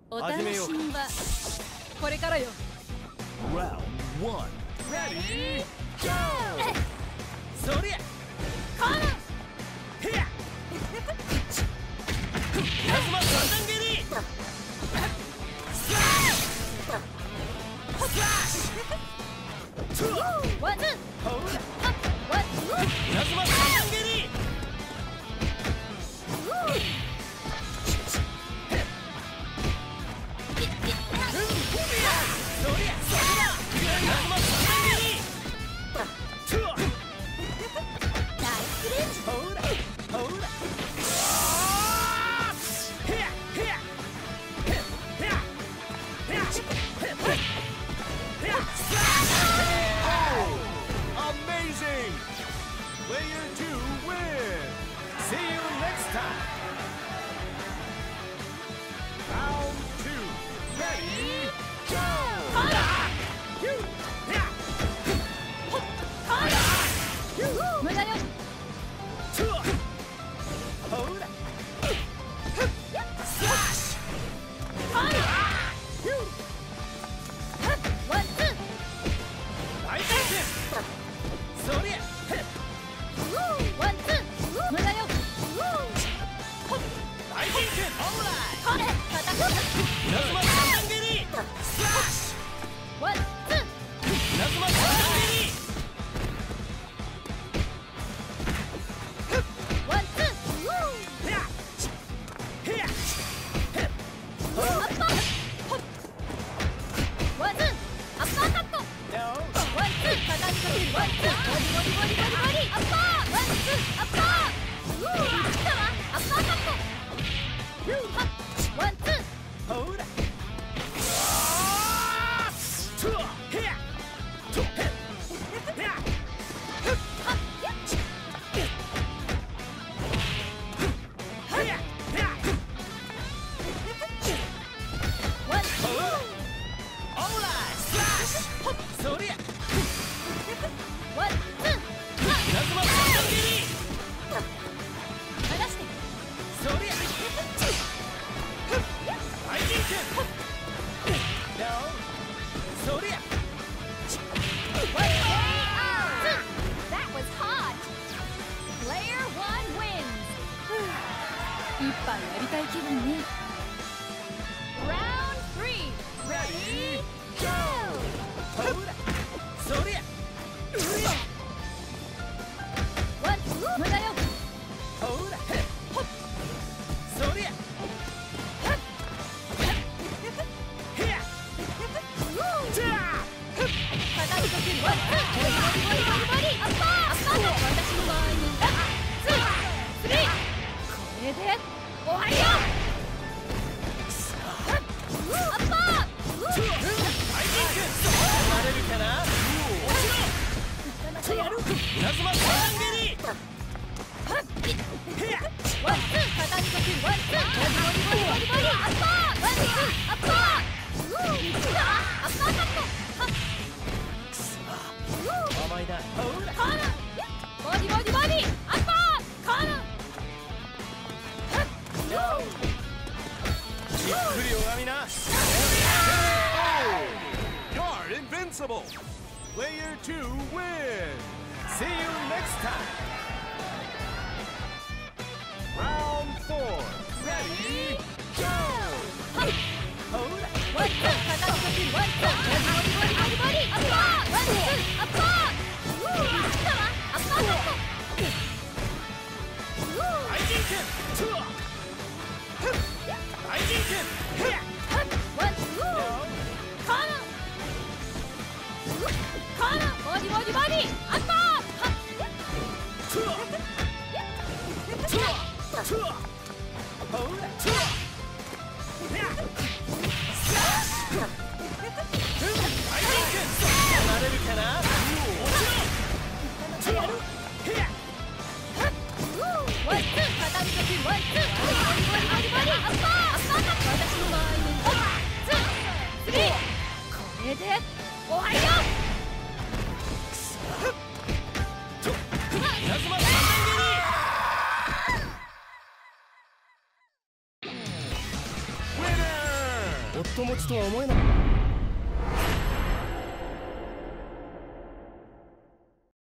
お楽しみはこれからよ。 Round 1 Ready Go そりゃカーナへやラズマ三段蹴りスラッシュワンツーほらワンツーラズマ三段蹴りAmazing! Player 2 wins! See you next time! Round 2 Ready Go! 無駄よ。ワンツー大転そりゃワンツー無駄よ。 大転これ叩くラズマ三段蹴りスラッシワンツーュラズマ三段蹴りワンツーへやへやアッパーワンツーアッパーカットワンツー叩きかけるワンツーボリボリボリボリボリアッパーワンツーアッパー来たわアッパーカットワンツーほらへやワンツーオーライスラッシュそりゃワンツーラズマ三段蹴り離してそりゃ大転そりゃワンツー That was hot Player 1 wins 一杯やりたい気分ね Round 3 Ready Go ほらそりゃワンツー無駄よほらそりゃへやじゃあ叩きかけるワンツーボリボリボリボリボリアッパー私の場合にツースリーこれで終わりよアッパー大転なれるかなまたやるラズマ三段蹴りへやワンツー叩きかけるワンツーボリボリボリボリボリアッパーワンツーアッパー来たわアッパーカット甘いなほらカーナボディボディボディアッパーカーナじっくり拝みな You're invincible! Player 2 wins! See you next time! Round 4 Ready Go! ほらワンツー叩きかけるワンツーボディボディボディボディボディアッパーワンツーアッパー来たわアッパーカット大転大転へやワンツーカーナボディボディボディアッパーほらなれるかなワンツー畳みかけるワンツーボディボディボディボディボディアッパーカット私の場合にワンツースリーこれで終わりよラズマ三段蹴りWinner! 夫持ちとは思えない。